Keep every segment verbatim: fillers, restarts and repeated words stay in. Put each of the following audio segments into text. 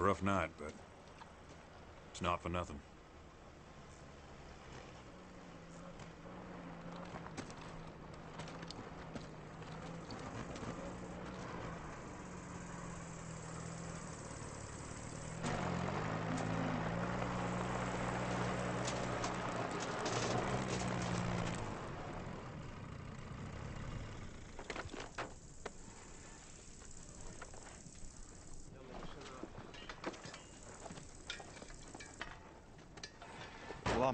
rough night, but it's not for nothing. Salam.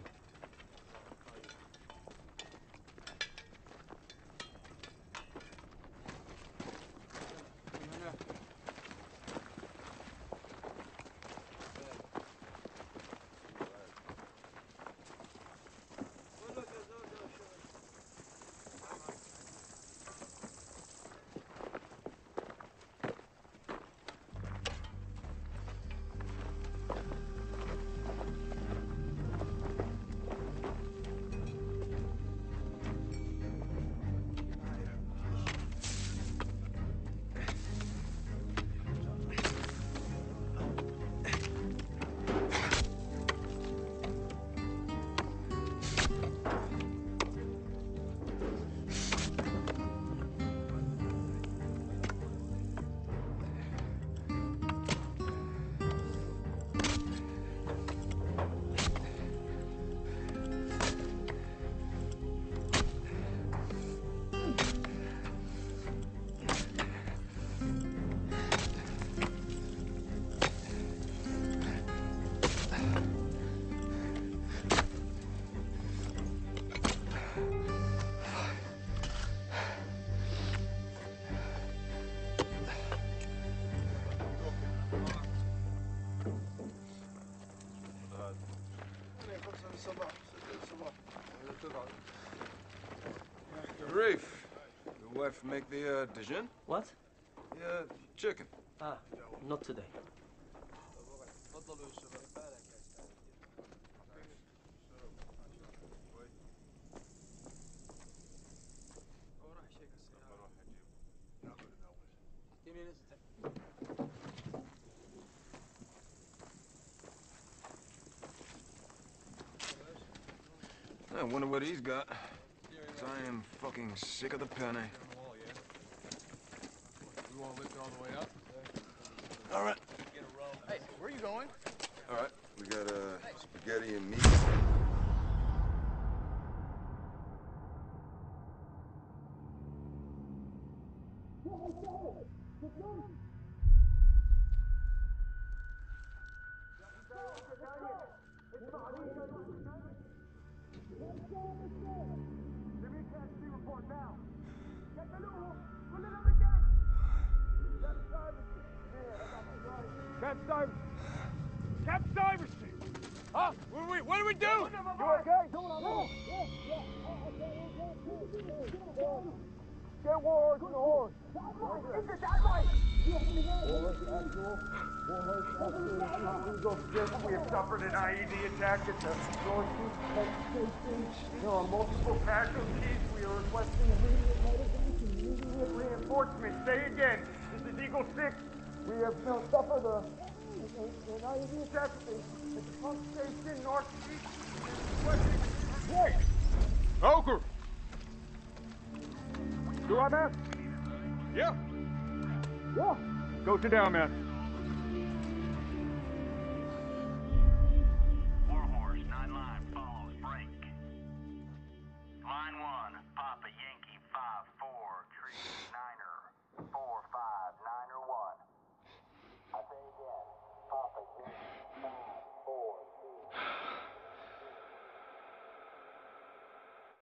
Rafe, your wife make the uh, Dijon? What? The uh, chicken. Ah, not today. I wonder what he's got. 'Cause I am fucking sick of the penne. We want to lift it all the way up? All right. Hey, where are you going? All right. We got uh, spaghetti and meat. Capsize! Capsize! Huh? What do we, what do we do? You okay? Get Warhorse on the horse. Get this out of my... Warhorse actual. Warhorse actual. Eagle six. We have suffered an I E D attack at the Northeast Head Station. There are multiple casualties. We are requesting immediate medevac and immediate reinforcements. Say again. This is Eagle six. We have now suffered a, an, an I E D attack at the, at the pump station Northeast. Hey! Ogre! You all right, man? Yeah. Yeah. Go sit down, man. Warhorse, nine line follows, break. Line one, Papa Yankee, five four, tree, nine